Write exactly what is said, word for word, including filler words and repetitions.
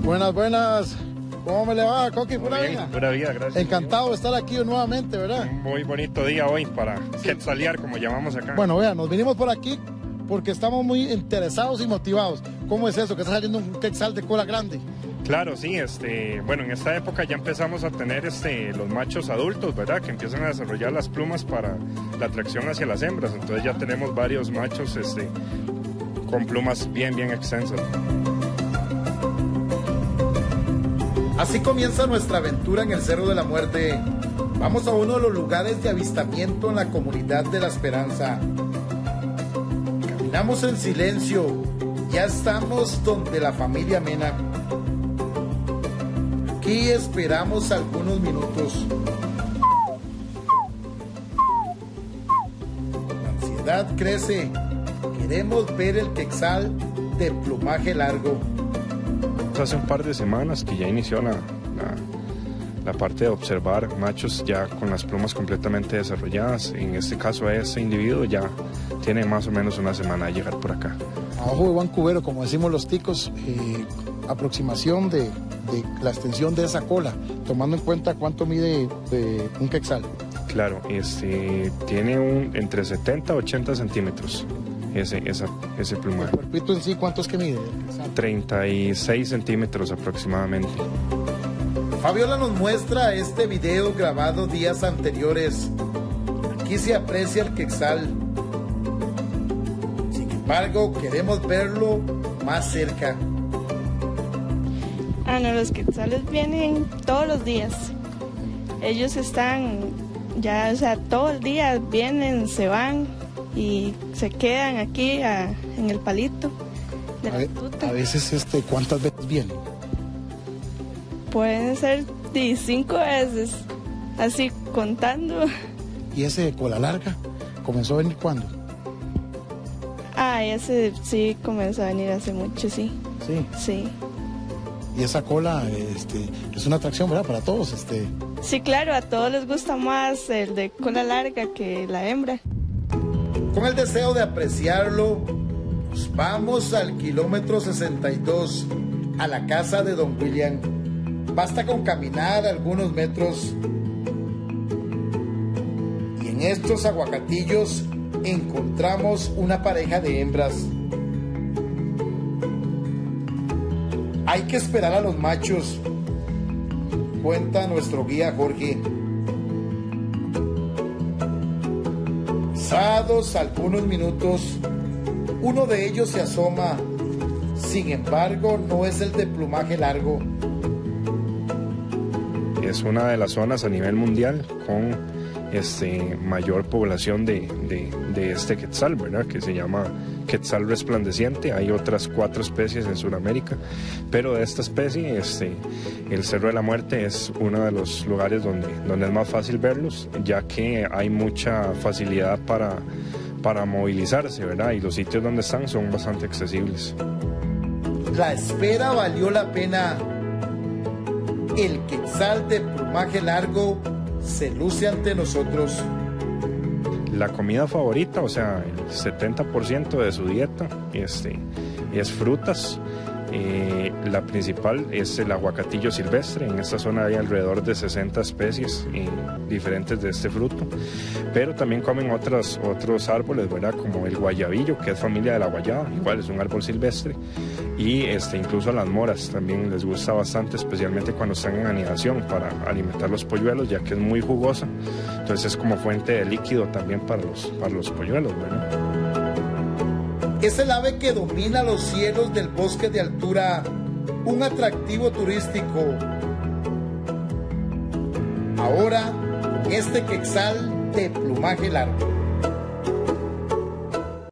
Buenas, buenas. ¿Cómo me le va, Coqui? Pura Bien, vida. pura vida, gracias. Encantado de estar aquí nuevamente, ¿verdad? Un muy bonito día hoy para sí. quetzalear, como llamamos acá. Bueno, vean, nos vinimos por aquí porque estamos muy interesados y motivados. ¿Cómo es eso? Que está saliendo un quetzal de cola grande. Claro, sí, este, bueno, en esta época ya empezamos a tener este, los machos adultos, ¿verdad? Que empiezan a desarrollar las plumas para la atracción hacia las hembras. Entonces ya tenemos varios machos este, con plumas bien, bien extensas. Así comienza nuestra aventura en el Cerro de la Muerte. Vamos a uno de los lugares de avistamiento en la comunidad de La Esperanza. Caminamos en silencio. Ya estamos donde la familia Mena. Aquí esperamos algunos minutos. La ansiedad crece. Queremos ver el quetzal de plumaje largo. Hace un par de semanas que ya inició la, la, la parte de observar machos ya con las plumas completamente desarrolladas. En este caso ese individuo ya tiene más o menos una semana de llegar por acá. A ojo de buen cubero, como decimos los ticos, eh, aproximación de, de la extensión de esa cola, tomando en cuenta cuánto mide eh, un quetzal. Claro, este, tiene un, entre setenta a ochenta centímetros. Ese, esa, ese plumaje. ¿El cuerpito en sí cuánto es que mide? treinta y seis centímetros aproximadamente. Fabiola nos muestra este video grabado días anteriores. Aquí se aprecia el quetzal. Sin embargo, queremos verlo más cerca. Ah, no, los quetzales vienen todos los días. Ellos están ya, o sea, todo el día vienen, se van y se quedan aquí a, en el palito de la tuta. A veces, este, ¿cuántas veces vienen? Pueden ser de cinco veces, así contando. ¿Y ese de cola larga comenzó a venir cuándo? Ah, ese sí comenzó a venir hace mucho, sí. Sí. Sí. Y esa cola, este, es una atracción, ¿verdad? Para todos, este. Sí, claro, a todos les gusta más el de cola larga que la hembra. Con el deseo de apreciarlo, nos vamos al kilómetro sesenta y dos, a la casa de Don William. Basta con caminar algunos metros y en estos aguacatillos encontramos una pareja de hembras. Hay que esperar a los machos, cuenta nuestro guía Jorge. Pasados algunos minutos, uno de ellos se asoma. Sin embargo, no es el de plumaje largo. Es una de las zonas a nivel mundial con este, mayor población de, de, de este quetzal, ¿verdad? Que se llama quetzal resplandeciente. Hay otras cuatro especies en Sudamérica, pero de esta especie, este, el Cerro de la Muerte es uno de los lugares donde, donde es más fácil verlos, ya que hay mucha facilidad para, para movilizarse, ¿verdad? Y los sitios donde están son bastante accesibles. La espera valió la pena. El quetzal de plumaje largo se luce ante nosotros. La comida favorita, o sea, el setenta por ciento de su dieta este, es frutas. Eh, la principal es el aguacatillo silvestre. En esta zona hay alrededor de sesenta especies eh, diferentes de este fruto, pero también comen otros, otros árboles, ¿verdad? Como el guayabillo, que es familia de la guayaba, igual es un árbol silvestre, y este, incluso las moras también les gusta bastante, especialmente cuando están en anidación, para alimentar los polluelos, ya que es muy jugosa, entonces es como fuente de líquido también para los, para los polluelos, ¿verdad? Es el ave que domina los cielos del bosque de altura, un atractivo turístico. Ahora, este quetzal de plumaje largo.